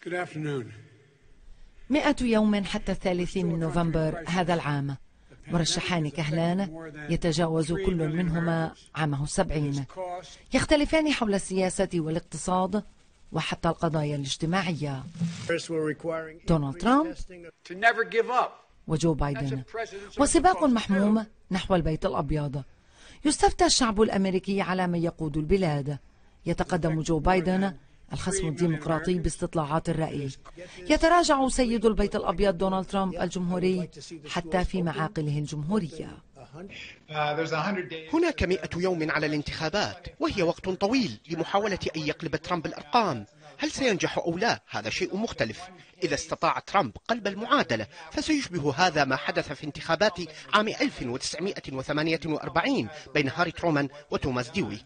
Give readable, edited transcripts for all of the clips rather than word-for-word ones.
100 يوم حتى 30 من نوفمبر هذا العام. مرشحان كهلان يتجاوز كل منهما عامه 70. يختلفان حول السياسة والاقتصاد وحتى القضايا الاجتماعية. دونالد ترامب وجو بايدن، وسباق محموم نحو البيت الأبيض. يستفتى الشعب الأمريكي على من يقود البلاد. يتقدم جو بايدن الخصم الديمقراطي باستطلاعات الرأي. يتراجع سيد البيت الأبيض دونالد ترامب الجمهوري حتى في معاقله الجمهورية. هناك 100 يوم على الانتخابات، وهي وقت طويل لمحاولة أن يقلب ترامب الأرقام. هل سينجح أو لا؟ هذا شيء مختلف. إذا استطاع ترامب قلب المعادلة فسيشبه هذا ما حدث في انتخابات عام 1948 بين هاري ترومان وتوماس ديوي.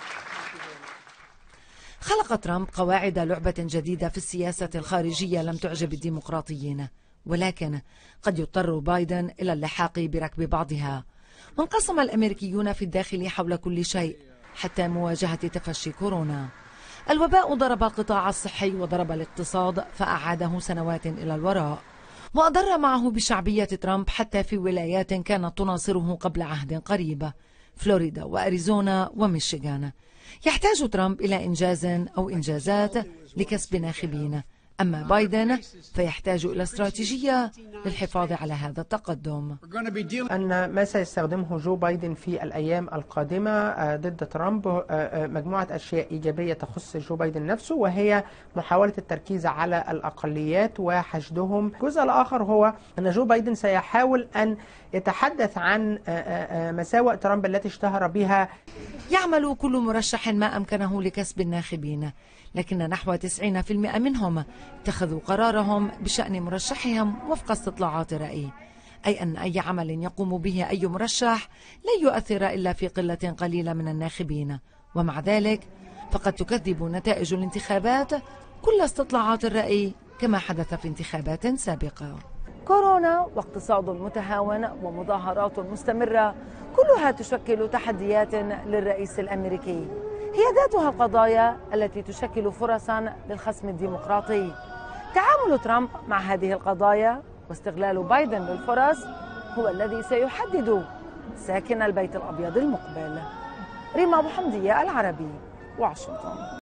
خلق ترامب قواعد لعبة جديدة في السياسة الخارجية لم تعجب الديمقراطيين، ولكن قد يضطر بايدن إلى اللحاق بركب بعضها. وانقسم الأمريكيون في الداخل حول كل شيء حتى مواجهة تفشي كورونا. الوباء ضرب القطاع الصحي وضرب الاقتصاد فأعاده سنوات إلى الوراء، وأضر معه بشعبية ترامب حتى في ولايات كانت تناصره قبل عهد قريب، فلوريدا وأريزونا وميشيغان. يحتاج ترامب إلى إنجاز أو إنجازات لكسب ناخبين، أما بايدن فيحتاج إلى استراتيجية للحفاظ على هذا التقدم. أن ما سيستخدمه جو بايدن في الأيام القادمة ضد ترامب مجموعة أشياء إيجابية تخص جو بايدن نفسه، وهي محاولة التركيز على الأقليات وحشدهم. الجزء الآخر هو أن جو بايدن سيحاول أن يتحدث عن مساوئ ترامب التي اشتهر بها. يعمل كل مرشح ما أمكنه لكسب الناخبين، لكن نحو 90% منهم اتخذوا قرارهم بشأن مرشحهم وفق استطلاعات الرأي، أي أن أي عمل يقوم به أي مرشح لن يؤثر إلا في قلة قليلة من الناخبين. ومع ذلك فقد تكذب نتائج الانتخابات كل استطلاعات الرأي كما حدث في انتخابات سابقة. كورونا واقتصاد متهاون ومظاهرات مستمرة كلها تشكل تحديات للرئيس الأمريكي. هي ذاتها القضايا التي تشكل فرصا للخصم الديمقراطي. تعامل ترامب مع هذه القضايا واستغلال بايدن للفرص هو الذي سيحدد ساكن البيت الأبيض المقبل. ريما أبو حمدية، العربي، واشنطن.